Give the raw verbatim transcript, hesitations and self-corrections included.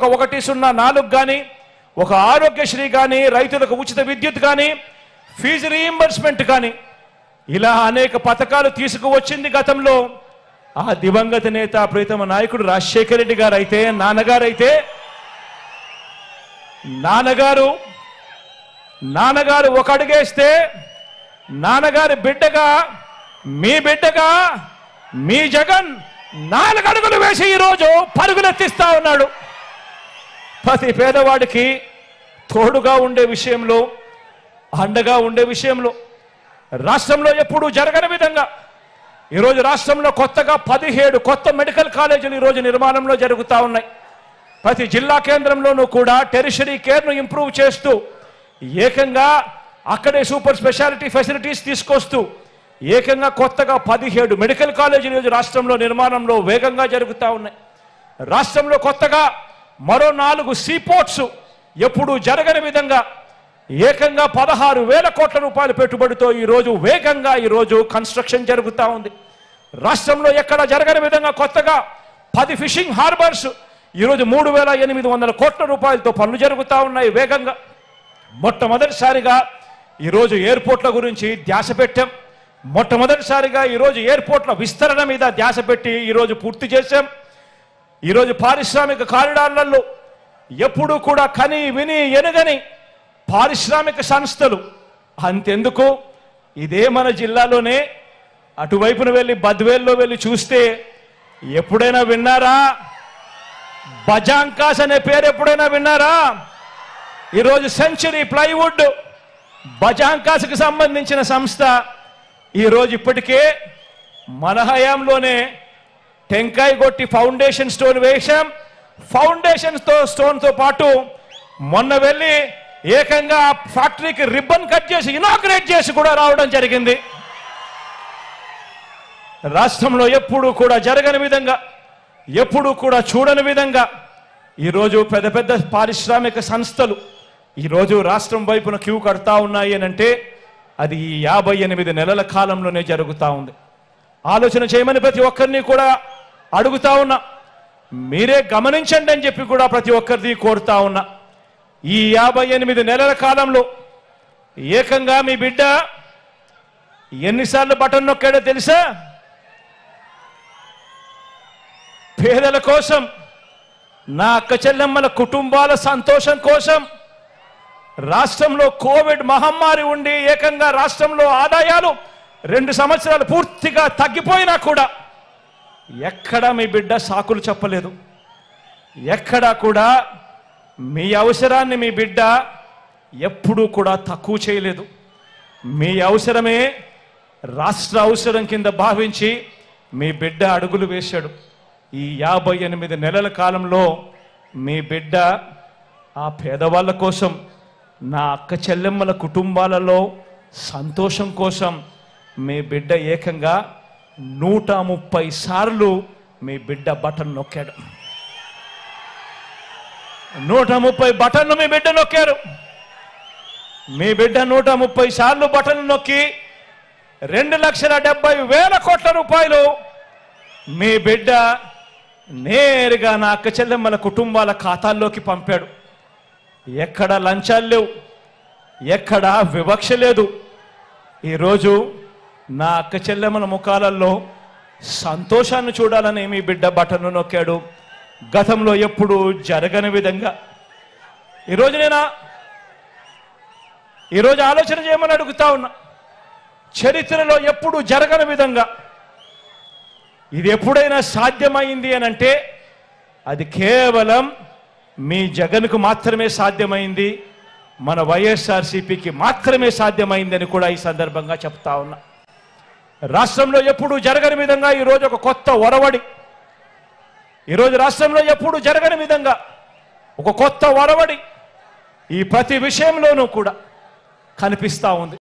ఒకటి సున్నా నాలుగు కానీ ఒక ఆరోగ్యశ్రీ కానీ రైతులకు ఉచిత విద్యుత్ కానీ ఫీజు రీయింబర్స్మెంట్ కానీ ఇలా అనేక పథకాలు తీసుకువచ్చింది గతంలో ఆ దివంగత నేత ప్రీతమ నాయకుడు రాజశేఖర రెడ్డి గారు అయితే నాన్నగారు అయితే నాన్నగారు నాన్నగారు ఒక అడుగేస్తే నాన్నగారి బిడ్డగా మీ బిడ్డగా మీ జగన్ నాలుగు అడుగులు వేసి ఈరోజు పరుగులెత్తిస్తా ఉన్నాడు. ప్రతి పేదవాడికి తోడుగా ఉండే విషయంలో అండగా ఉండే విషయంలో రాష్ట్రంలో ఎప్పుడూ జరగని విధంగా ఈరోజు రాష్ట్రంలో కొత్తగా పదిహేడు కొత్త మెడికల్ కాలేజీలు ఈరోజు నిర్మాణంలో జరుగుతూ ఉన్నాయి. ప్రతి జిల్లా కేంద్రంలోనూ కూడా టెరిషరీ కేర్ను ఇంప్రూవ్ చేస్తూ ఏకంగా అక్కడే సూపర్ స్పెషాలిటీ ఫెసిలిటీస్ తీసుకొస్తూ ఏకంగా కొత్తగా పదిహేడు మెడికల్ కాలేజీలు ఈరోజు రాష్ట్రంలో నిర్మాణంలో వేగంగా జరుగుతూ ఉన్నాయి. రాష్ట్రంలో కొత్తగా మరో నాలుగు సీపోర్ట్స్ ఎప్పుడూ జరగని విధంగా ఏకంగా పదహారు వేల కోట్ల రూపాయల పెట్టుబడితో ఈరోజు వేగంగా ఈరోజు కన్స్ట్రక్షన్ జరుగుతూ ఉంది. రాష్ట్రంలో ఎక్కడ జరగని విధంగా కొత్తగా పది ఫిషింగ్ హార్బర్స్ ఈరోజు మూడు వేల ఎనిమిది వందల కోట్ల రూపాయలతో పనులు జరుగుతూ ఉన్నాయి వేగంగా. మొట్టమొదటిసారిగా ఈరోజు ఎయిర్పోర్ట్ల గురించి ధ్యాస పెట్టాం. మొట్టమొదటిసారిగా ఈరోజు ఎయిర్పోర్ట్ల విస్తరణ మీద ధ్యాస పెట్టి ఈరోజు పూర్తి చేశాం. ఈరోజు పారిశ్రామిక కారిడార్లలో ఎప్పుడూ కూడా కని విని ఎనగని పారిశ్రామిక సంస్థలు అంతెందుకు ఇదే మన జిల్లాలోనే అటువైపున వెళ్ళి బద్వేల్లో వెళ్ళి చూస్తే ఎప్పుడైనా విన్నారా? బజాంకాస్ అనే పేరు ఎప్పుడైనా విన్నారా? ఈరోజు సెంచరీ ప్లైవుడ్ బజాంకాస్కి సంబంధించిన సంస్థ ఈరోజు ఇప్పటికే మన హయాంలోనే టెంకాయ కొట్టి ఫౌండేషన్ స్టోన్ వేశాం. ఫౌండేషన్ స్టోన్తో పాటు మొన్న వెళ్ళి ఏకంగా ఫ్యాక్టరీకి రిబ్బన్ కట్ చేసి ఇనాగ్రేట్ చేసి కూడా రావడం జరిగింది. రాష్ట్రంలో ఎప్పుడూ కూడా జరగని విధంగా ఎప్పుడూ కూడా చూడని విధంగా ఈరోజు పెద్ద పెద్ద పారిశ్రామిక సంస్థలు ఈరోజు రాష్ట్రం వైపున క్యూ కడతా ఉన్నాయి అని అంటే అది ఈ యాభై ఎనిమిది నెలల కాలంలోనే జరుగుతూ ఉంది. ఆలోచన చేయమని ప్రతి ఒక్కరిని కూడా అడుగుతా ఉన్నా, మీరే గమనించండి అని చెప్పి కూడా ప్రతి ఒక్కరిని కోరుతా ఉన్నా. ఈ యాభై ఎనిమిది నెలల కాలంలో ఏకంగా మీ బిడ్డ ఎన్నిసార్లు బటన్ నొక్కాడో తెలుసా? పేదల కోసం, నా అక్క చెల్లెమ్మల కుటుంబాల సంతోషం కోసం, రాష్ట్రంలో కోవిడ్ మహమ్మారి ఉండి ఏకంగా రాష్ట్రంలో ఆదాయాలు రెండు సంవత్సరాలు పూర్తిగా తగ్గిపోయినా కూడా ఎక్కడా మీ బిడ్డ సాకులు చెప్పలేదు. ఎక్కడా కూడా మీ అవసరాన్ని మీ బిడ్డ ఎప్పుడూ కూడా తక్కువ చేయలేదు. మీ అవసరమే రాష్ట్ర అవసరం కింద భావించి మీ బిడ్డ అడుగులు వేశాడు. ఈ యాభై ఎనిమిది నెలల కాలంలో మీ బిడ్డ ఆ పేదవాళ్ళ కోసం, నా అక్క చెల్లెమ్మల కుటుంబాలలో సంతోషం కోసం మీ బిడ్డ ఏకంగా నూట ముప్పై సార్లు మీ బిడ్డ బటన్ నొక్కాడు. నూట ముప్పై బటన్ను మీ బిడ్డ నొక్కారు. మీ బిడ్డ నూట ముప్పై సార్లు బటన్ నొక్కి రెండు లక్షల డెబ్బై వేల కోట్ల రూపాయలు మీ బిడ్డ నేరుగా నా అక్క చెల్లెమ్మల కుటుంబాల ఖాతాల్లోకి పంపాడు. ఎక్కడ లంచాలు లేవు, ఎక్కడ వివక్ష లేదు. ఈరోజు నా అక్క చెల్లెమ్మల ముఖాలలో సంతోషాన్ని చూడాలని మీ బిడ్డ బటన్ను నొక్కాడు. గతంలో ఎప్పుడు జరగని విధంగా ఈరోజు నేను ఈరోజు ఆలోచన చేయమని అడుగుతా ఉన్నా. చరిత్రలో ఎప్పుడు జరగని విధంగా ఇది ఎప్పుడైనా సాధ్యమైంది అని అంటే అది కేవలం మీ జగన్కు మాత్రమే సాధ్యమైంది, మన వైఎస్ఆర్సీపీకి మాత్రమే సాధ్యమైందని కూడా ఈ సందర్భంగా చెప్తా ఉన్నా. రాష్ట్రంలో ఎప్పుడు జరగని విధంగా ఈరోజు ఒక కొత్త ఒరవడి, ఈరోజు రాష్ట్రంలో ఎప్పుడు జరగని విధంగా ఒక కొత్త ఒరవడి ఈ ప్రతి విషయంలోనూ కూడా కనిపిస్తూ ఉంది.